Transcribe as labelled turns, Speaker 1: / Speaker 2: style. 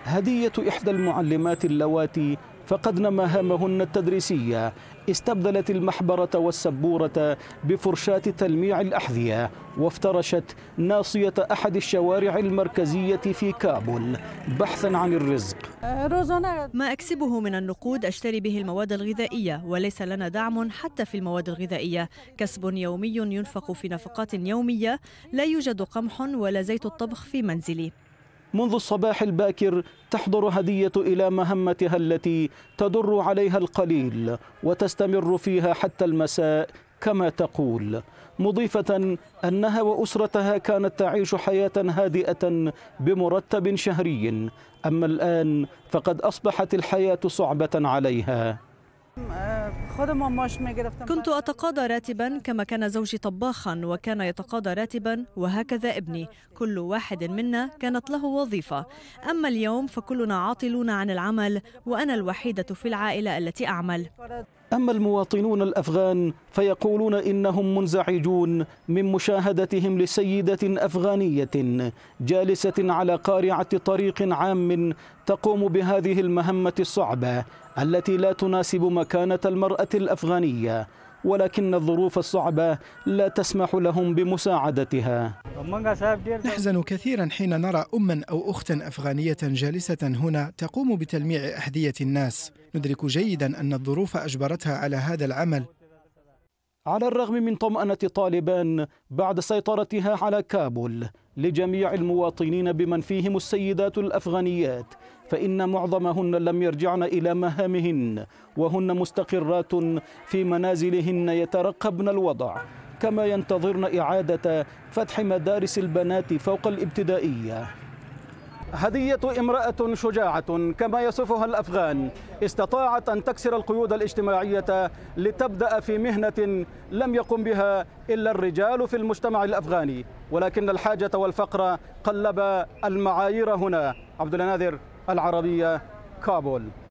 Speaker 1: هدية إحدى المعلمات اللواتي فقدن مهامهن التدريسية، استبدلت المحبرة والسبورة بفرشاة تلميع الأحذية، وافترشت ناصية أحد الشوارع المركزية في كابول بحثا عن الرزق.
Speaker 2: ما أكسبه من النقود أشتري به المواد الغذائية، وليس لنا دعم حتى في المواد الغذائية. كسب يومي ينفق في نفقات يومية، لا يوجد قمح ولا زيت الطبخ في منزلي.
Speaker 1: منذ الصباح الباكر تحضر هدية إلى مهمتها التي تدر عليها القليل وتستمر فيها حتى المساء كما تقول، مضيفة أنها وأسرتها كانت تعيش حياة هادئة بمرتب شهري، أما الآن فقد أصبحت الحياة صعبة عليها.
Speaker 2: كنت أتقاضى راتبا كما كان زوجي طباخا وكان يتقاضى راتبا، وهكذا ابني. كل واحد منا كانت له وظيفة، أما اليوم فكلنا عاطلون عن العمل وأنا الوحيدة في العائلة التي أعمل.
Speaker 1: أما المواطنون الأفغان فيقولون إنهم منزعجون من مشاهدتهم لسيدة أفغانية جالسة على قارعة طريق عام تقوم بهذه المهمة الصعبة التي لا تناسب مكانة المرأة الأفغانية، ولكن الظروف الصعبة لا تسمح لهم بمساعدتها.
Speaker 3: نحزن كثيرا حين نرى أما أو أختا أفغانية جالسة هنا تقوم بتلميع أحذية الناس. ندرك جيدا أن الظروف أجبرتها على هذا العمل.
Speaker 1: على الرغم من طمأنة طالبان بعد سيطرتها على كابول لجميع المواطنين بمن فيهم السيدات الأفغانيات، فإن معظمهن لم يرجعن إلى مهامهن وهن مستقرات في منازلهن يترقبن الوضع، كما ينتظرن إعادة فتح مدارس البنات فوق الابتدائية. هدية امرأة شجاعة كما يصفها الأفغان، استطاعت أن تكسر القيود الاجتماعية لتبدأ في مهنة لم يقم بها إلا الرجال في المجتمع الأفغاني، ولكن الحاجة والفقر قلب المعايير هنا. عبد الناظر، العربية، كابول.